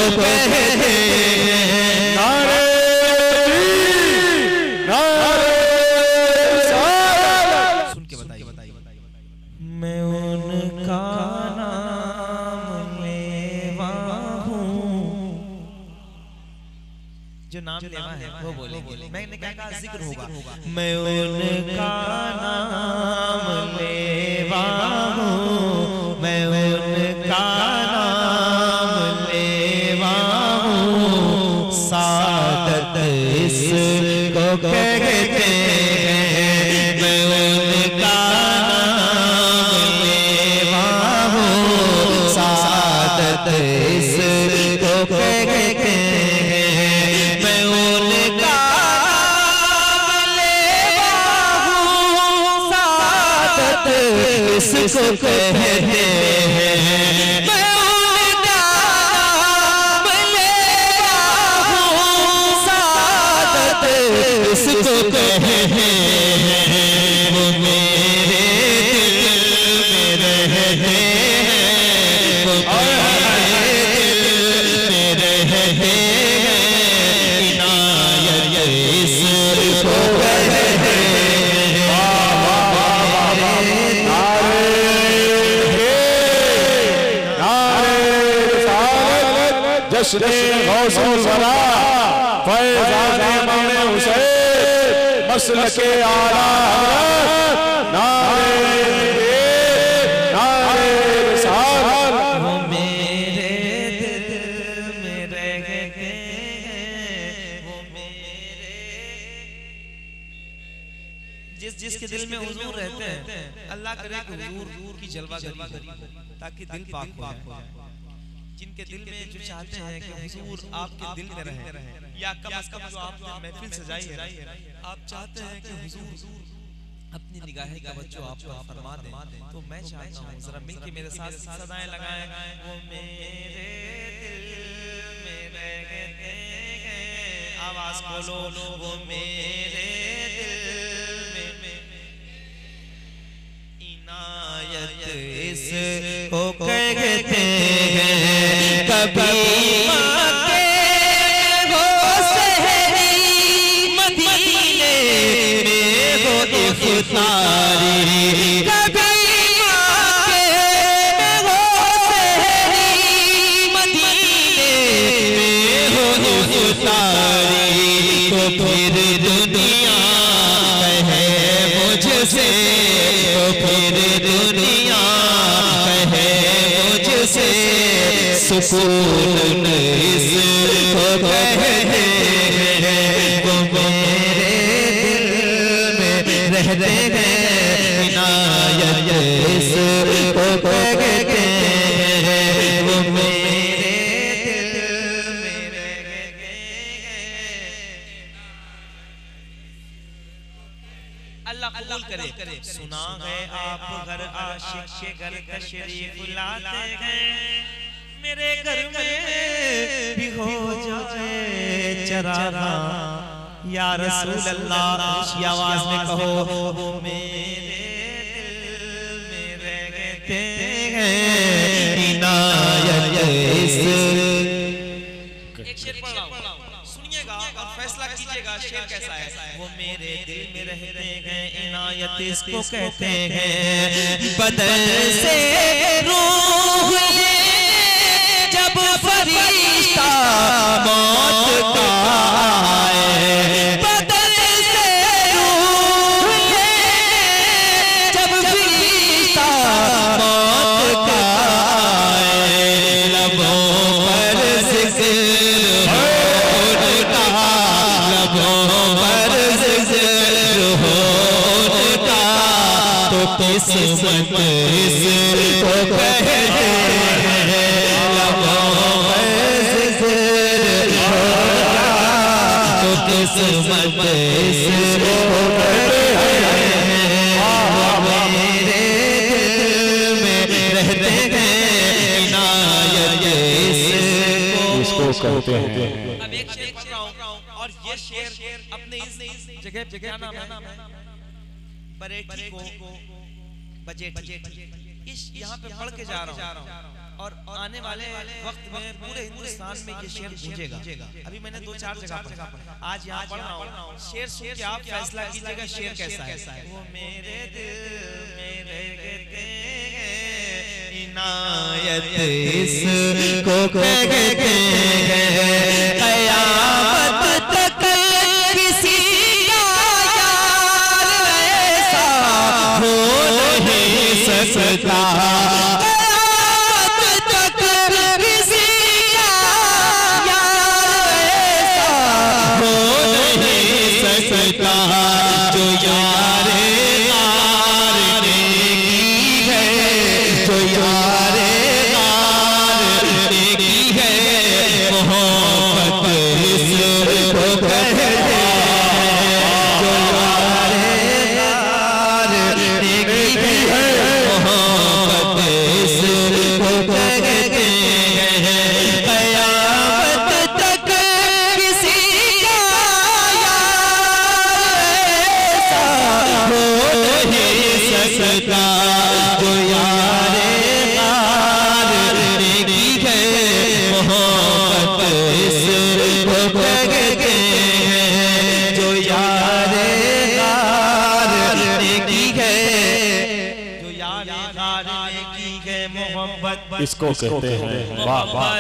कहते हैं। नारे सुन के बताइए। मैं उनका नाम लेवा हूँ, जो नाम लेवा है वो बोलेंगे, मैंने क्या कहा जिक्र होगा। मैं उनका नाम लेवा हूँ, मैं उनका नाम लेवा हूँ, सादत इसको कहते हैं। मैं उनका नाम लेवा हूँ, सादत इसको कहते हैं। मैं उनका नाम लेवा हूँ, सादत इसको कहते हैं। मैं उनका नाम लेवा हूँ, सादत इसको कहते हैं। वो मेरे दिल में रहते हैं, वो मेरे दिल में रहते हैं, इनायत इसको कहते हैं। जश्न गौसुल वरा फैज़ाने इमाम हुसैन मसलके आला हज़रत नारे रिसालत। वो मेरे दिल में रहते हैं, वो मेरे जिसके दिल में हुजूर रहते हैं, अल्लाह करे कि हुजूर की जलवा करी ताकि दिल पाक हो जाए। जिनके दिल में जो चाहते हैं कि हुजूर आपके दिल में रहे, या कम से कम जो आपने महफिल सजाई है, आप चाहते हैं कि हुजूर अपनी निगाहें का बच्चों आप पर फरमा दें, तो मैं चाहता हूँ जरा मिलके मेरे साथ सदाएं लगाएं। वो मेरे दिल में रहते हैं, आवाज बोलो, वो मेरे दिल में इनायत इसको कहते हैं। कभी मांगे हो सहरी, मदीने में हो इफ्तारी, कभी मांगे हो सहरी, मदीने में हो इफ्तारी, तो फिर दुनिया कहे मुझसे, तो फिर दुनिया कहे मुझसे, सुकून इसको कहते हैं। वो मेरे दिल में रहते हैं, इनायत इसको कहते हैं। वो मेरे दिल में रहते हैं। अल्लाह कबूल करे। सुना है आप घर आशिक के घर तशरीफ लाते हैं, मेरे घर में भी हो जाए चरागा, या रसूल अल्लाह की आवाज में कहो। वो मेरे दिल में रहते हैं, इनायत एक शेर पढ़ रहा हूं, सुनिएगा और फैसला कीजिएगा शेर कैसा है। वो मेरे दिल में रहते हैं, इनायत इसको कहते हैं। बदन से रूह जब फरिश्ता मौत का आए, बदन से रूह जब फरिश्ता मौत का आए, लबों पर जिक्र होता, लबों पर जिक्र होता, तो किस्मत इसको कहते हैं। किस्मत इसको कहते हैं। मेरे दिल में रहते हैं, इनायत इसको कहते हैं। अब एक शेर पढ़ रहा हूं, और ये शेर अपने इस जगह पे क्या नाम है, बरेठी को बजेट, इस यहाँ पे पढ़ के जा रहा हूँ। और आने वाले वक्त में पूरे हिंदुस्तान में ये शेर गूंजेगा। अभी मैंने 2-4 जगह पढ़ा, आज यहाँ पढ़ रहा हूँ। शेर सुन के आप फैसला कीजिएगा शेर कैसा है। वो मेरे दिल में रहते इनायत इसको कहते हैं, क़यामत तक किसी का यार ऐसा हो नहीं सकता। इसको कहते हैं वाह वाह।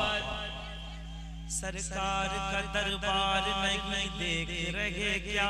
सरकार का दरबार नहीं देख रहे क्या,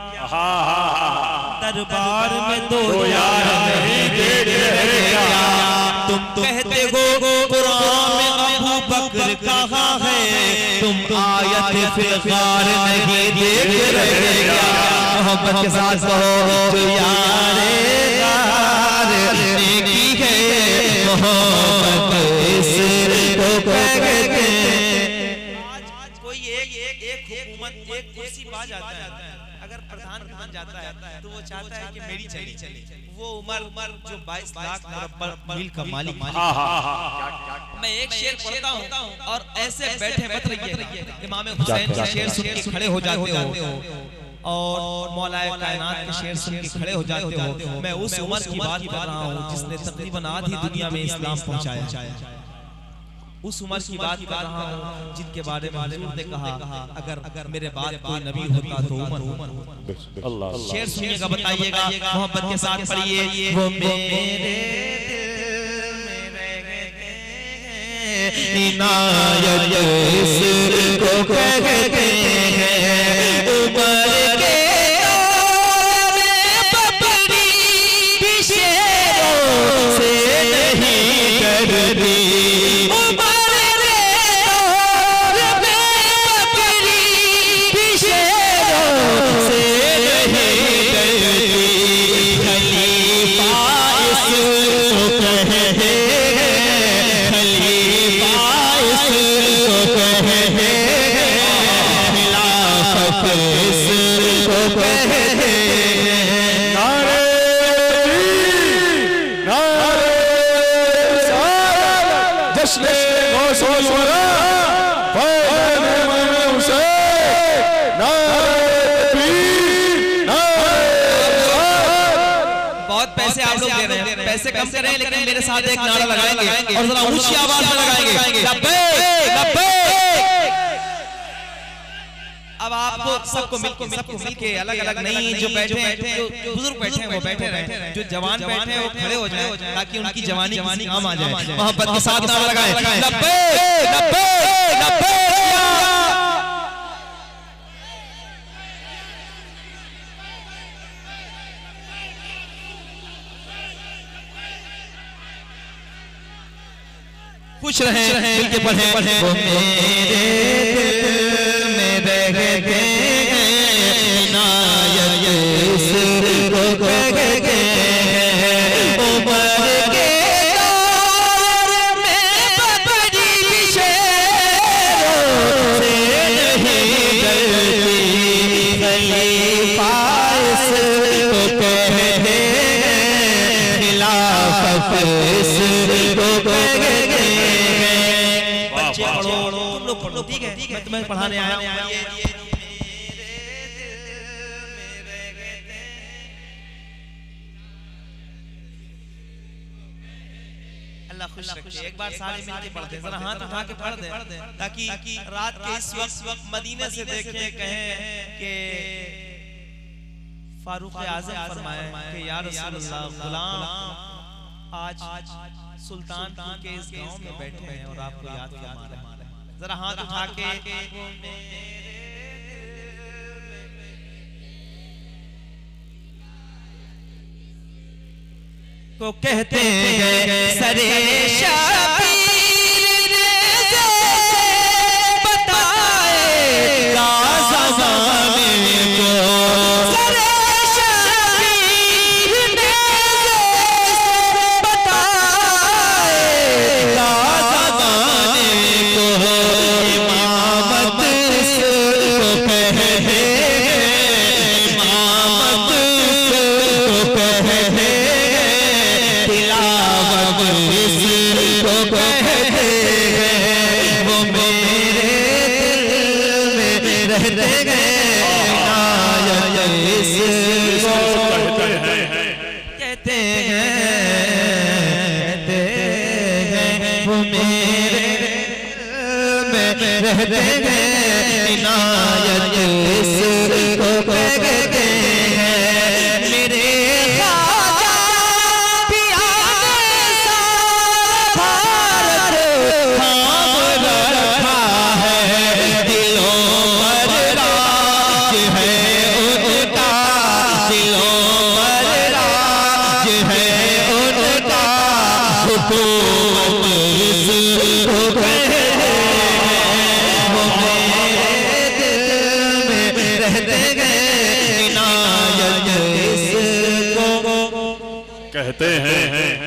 दरबार में तो यार नहीं देख रहे क्या। तुम कहते हो कुरान में अबू बकर कहाँ है, तुम आयत फिलगार नहीं देख रहे क्या। मोहब्बत के साथ कहो जो यारे यार नेकी है, मोहब्बत इसको कहते हैं। आज कोई एक हुकूमत एक कुर्सी पा जाता है, अगर प्रधान बन जाता है तो वो चाहता है कि मेरी चले। वो उमर जो 22 लाख मुरब्बा मील का मालिक। मैं एक शेर पढ़ता हूँ और ऐसे बैठे मत रहिए। इमाम हुसैन के शेर सुन के खड़े हो जाते हो और मौलाए कायनात के शेर सुन के खड़े हो जाते हो। मैं उस उमर की बात कर रहा हूँ जिसने तकरीबन आधी दुनिया में इस्लाम पहुंचाया। उस उमर की बात कर रहा हूँ जिनके बारे में हुजूर ने कहा अगर मेरे बाद कोई नबी होता तो उमर होता। शेर सुनिएगा, बताइएगा, मोहब्बत के साथ पढ़िए। वो मेरे इनायत इसको कहते हैं, उमर के पपड़ी भी शेरों से नहीं डरती। उमर के पपड़ी भी शेरों से नहीं डरती। खलीफा इसको कहते हैं, पैसे कम कर रहे हैं लेकिन मेरे साथ एक नारा लगाएंगे और जरा ऊंची आवाज में लगाएंगे लब्बैक लब्बैक। अब आपको सबको मिलके अलग अलग नहीं, जो बैठे हैं जो बुजुर्ग बैठे हैं वो बैठे रहे, जो जवान बैठे हैं वो खड़े हो जाए ताकि उनकी जवानी काम आ जाए। मोहब्बत के साथ नारा लगाएं लब्बैक लब्बैक लब्बैक। खुश रहे मिलके पढ़े। वो मेरे दिल में रहते इनायत इसको कहते हैं, उमर के दौर में पपड़ी भी शेरों से नहीं डरती। खलीफा इसको कहते हैं, खिलाफत इसको कहते हैं। ठीक है, मैं तुम्हें पढ़ाने आया हूं। अल्लाह खुश रखे। एक बार सारे मिलके पढ़ते, जरा हाथ उठा के पढ़ दे ताकि रात के इस वक्त मदीने से देखें, कहें कि फारूक आज़म फरमाए कि या रसूलल्लाह, गुलाम आज सुल्तानपुर के इस गांव में बैठे हैं और आपको याद फरमा रहे हैं। जरा हाथ उठा के को कहते हैं सरे शबीर ने बताएगा ज़माने को, सरे शबीर ने बताएगा ज़माने को, इमामत से को कहते इमामत से को कहते को कहते हैं, वो मेरे दिल में रहते हैं, इनायत इसको कहते हैं, वो मेरे दिल में रहते हैं, इनायत इसको कहते हैं। मेरे कहते हैं।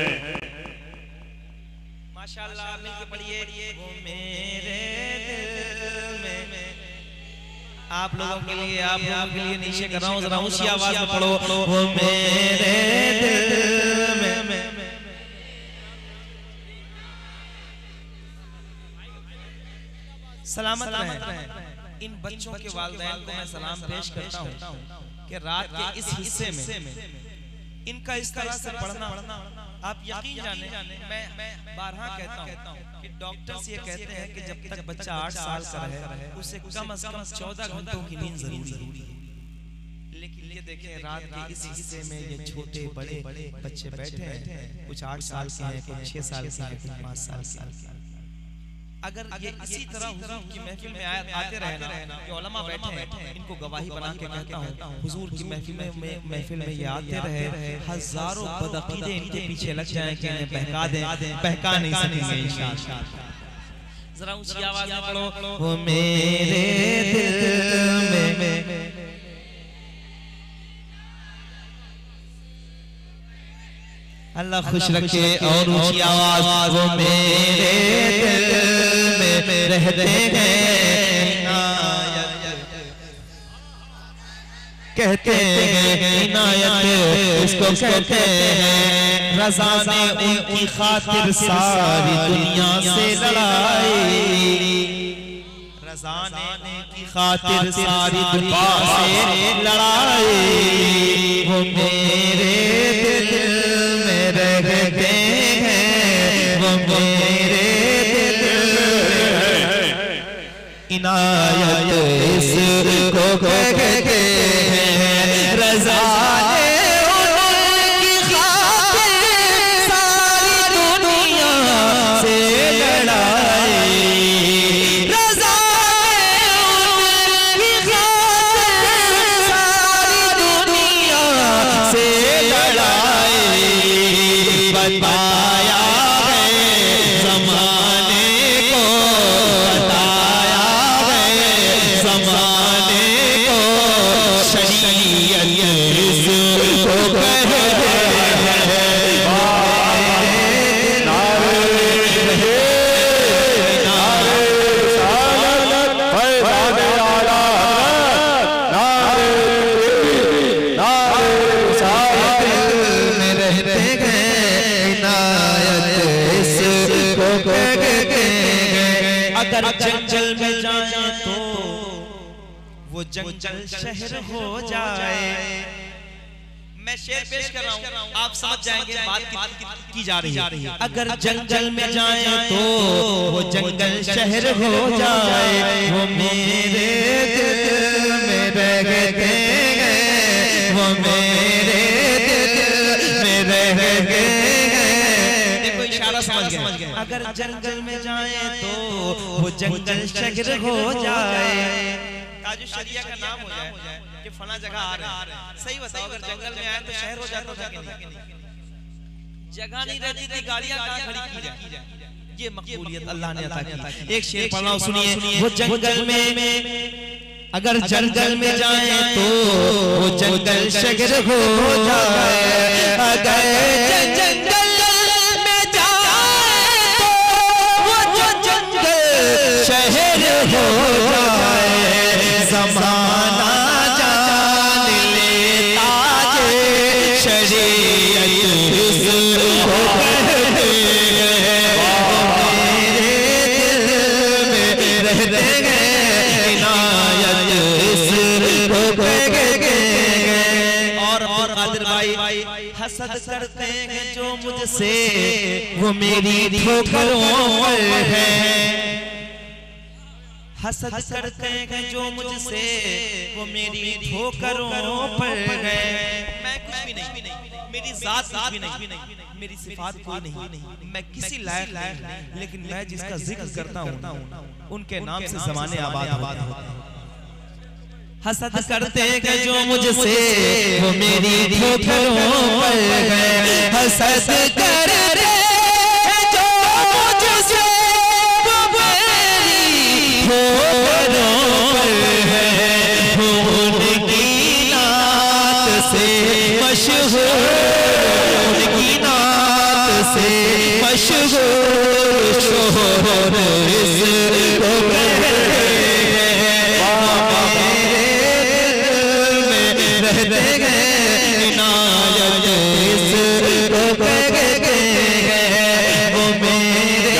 माशाअल्लाह, मिलके पढ़िए वो मेरे दिल में। आप लोगों के लिए नीचे कर रहा हूँ, जरा ऊंची आवाज में पढ़ो, वो मेरे दिल में। सलामत रहें। इन बच्चों के वालिदैन को मैं सलाम पेश करता हूँ कि रात के इस हिस्से में इनका इस तरह से पढ़ना, आप यकीन जाने, मैं बारहा कहता हूँ कि डॉक्टर्स ये कहते हैं कि जब तक बच्चा 8 साल का है उसे कम से कम 14 घंटों की नींद जरूरी है। लेकिन ये देखें, रात के इस हिस्से में ये छोटे बड़े बच्चे बैठे हैं, कुछ 8 साल के हैं, कुछ 6 साल के हैं, कुछ 5 साल के हैं। अगर ये इसी तरह हुजूर की महफिल में आते रहे ना, कि उलमा बैठे हैं, इनको गवाही बना के कहता हूँ, हुजूर की महफिल में ये आते रहे, हजारों बदअकीदे इनके पीछे लग जाएं कि इन्हें बहका दें, बहका नहीं सकेंगे इंशाअल्लाह। जरा ऊंची आवाज में पढ़ो, वो मेरे दिल में। अल्लाह खुश रखे। और ऊंची आवाज, वो मेरे दिल में रहते हैं, कहते हैं, इनायत इसको कहते हैं। रज़ा ने उनकी खातिर सारी दुनिया से लड़ाई, रज़ा ने उनकी खातिर सारी दुनिया से लड़ाई, वो मेरे दिल में रहते हैं, वो मेरे दिल में। इनायत इसको कहते हैं, रज़ा ने उनकी खातिर सारी दुनिया से लड़ाई, रज़ा ने उनकी खातिर सारी दुनिया से लड़ाई। बताया है ज़माने को, बताया है ज़माने को, शरीयत इसको कहते हैं। अगर जंगल में जाए तो वो जंगल शहर हो जाए, मैं शेर पेश कर रहा हूँ, आप समझ जाएंगे बात की जा रही है। अगर जंगल में जाए तो वो जंगल शहर हो जाए, वो मेरे दिल में रहते हैं, वो मेरे दिल में रहते हैं। देखो इशारा समझ गए। अगर जंगल में जाए तो वो जंगल शहर हो जाए, ताजु शरिया का नाम हो जाए कि फला जगह आ रहे हैं। सही बताओ, अगर जंगल में आए तो शहर हो जाता था कि नहीं? जगह नहीं रहती थी, गाड़ियां कहां खड़ी की जाए। ये मकबूलियत अल्लाह ने अता की। एक शेर पढ़ रहा हूं, सुनिए। वो जंगल में अगर जंगल में जाए तो वो जंगल शहर हो जाए, अगर जंगल में जाए तो वो जंगल शहर हो जाए। ज़माना जान लेता जे शरीयत इसको कहते हैं, मेरे दिल में रहते हैं, इनायत इसको कहते हैं। और कादिर भाई हसद करते हैं जो मुझसे, वो मेरी ठोकरों पर है। हसद करते हैं जो मुझसे, वो मेरी ठोकरों पर है। मैं कुछ भी नहीं, मेरी जात कुछ भी नहीं, मेरी सिफात कोई नहीं, मैं किसी लायक नहीं, लेकिन मैं जिसका जिक्र करता हूँ उनके नाम से ज़माने आबाद होते हैं। हसद करते हैं जो मुझसे, वो मेरी ठोकरों पर है। हसद करते हैं जो मुझसे, वो मेरी ठोकरों पर है। उनकी नात से मशहूर, उनकी नात से मशहूर शोहर इसको कहते हैं, रहते हैं, इनायत इसको कहते हैं, वो मेरे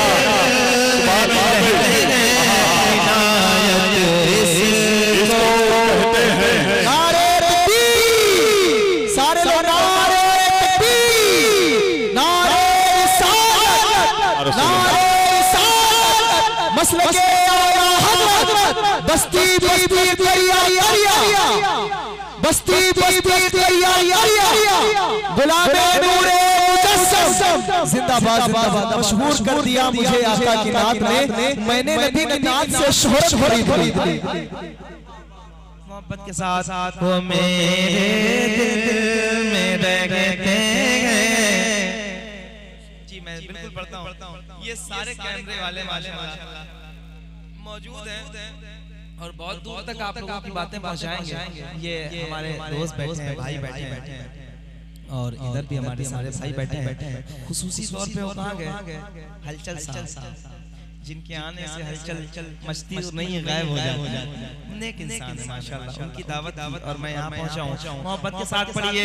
रहते हैं, इनायत इसको कहते हैं। नारे तकबीर, सारे लोग नारे तकबीर, नारे रिसालत, नारे रिसालत, मसलके आला हज़रत, बस्ती बस्ती करिया करिया, बस्ती बस्ती करिया करिया, गुलाबे नूरे मुजस्सम, जिंदाबाद जिंदाबाद। मशहूर कर दिया मुझे आका की नात ने, मैंने नबी की नात से शोहरत खरीद ली। मोहब्बत के साथ वो मेरे दिल में रहते हैं। जी मैं बिल्कुल पढ़ता हूँ। ये सारे कैमरे वाले माशाल्लाह मौजूद हैं और बहुत दूर तक आप लोगों की बातें पहुंचाएंगे। ये हमारे दोस्त बैठे हैं, भाई बैठे हैं, और इधर भी हमारे सारे भाई बैठे हैं। खुसूसी तौर पे वो कहाँ गए? हलचल साहब, जिनके आने से हलचल मस्ती नहीं गायब हो जाती। नेक इंसान है माशाल्लाह, उनकी दावत और मैं यहाँ पहुँचा हूँ। मोहब्बत के साथ पढ़िए।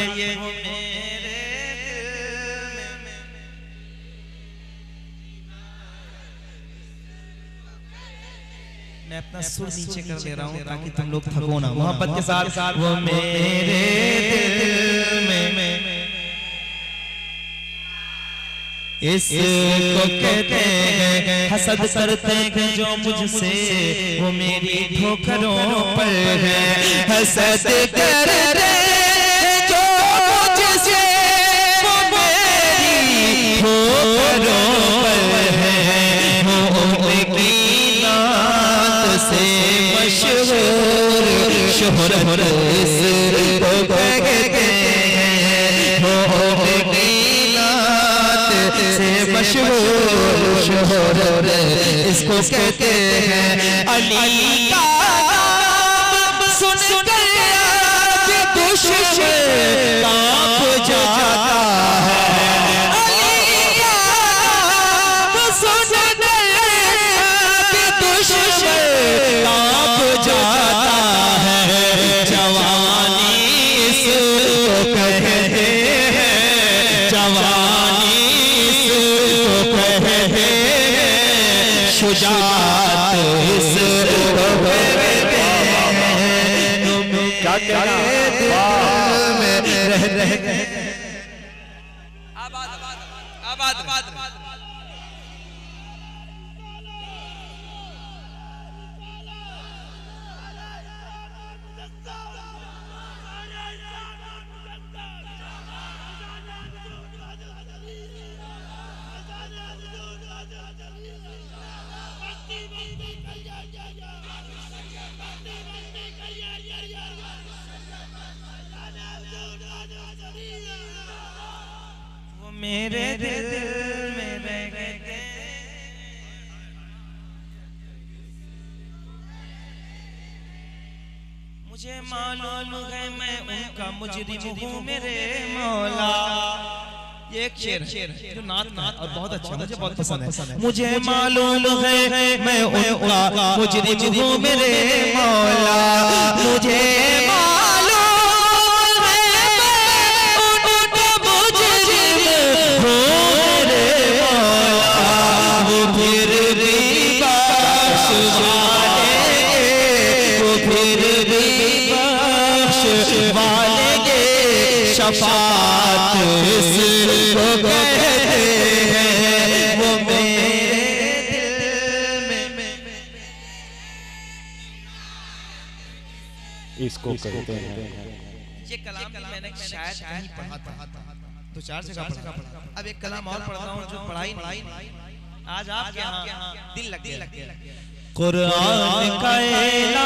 मैं अपना सुर नीचे कर ले रहा हूँ ताकि तुम लोग थको ना। मोहब्बत के साथ वो मेरे दिल में इसको कहते हैं, हसद करते हैं जो मुझसे, वो मेरी ठोकरों पर है। हसद करते हैं जो मुझसे, वो मेरी ठोकरों पर है। उनकी नात से मशहूर शोहरत इसको कहते हैं, उनकी से मशहूर शोहरत इसको कहते हैं। अली का नाम सुनकर आज दुश्मन कांप जाता है। अली का नाम सुनकर आज दुश्मन कांप जाता है। जवानी इसको कहते हैं, जवानी शुजाअत इसको कहते हैं। क्या कहना में रहते आबाद मेरे दिल में रह गए। मुझे मालूम है मैं उनका मुजरिम हूँ मेरे मौला। ये एक शेर जो नात और बहुत अच्छा मुझे बहुत पसंद है। मुझे मालूम है मैं उनका मुजरिम हूँ मेरे मौला। मुझे शफात इसको कहते हैं, वो मेरे दिल में इसको कहते हैं। ये कलाम मैंने शायद कहीं पढ़ा था, तो 4 जगह पढ़ा। अब एक कलाम और पढ़ता हूँ जो पढ़ाई आज आपके यहाँ दिल लग गया। कुरान का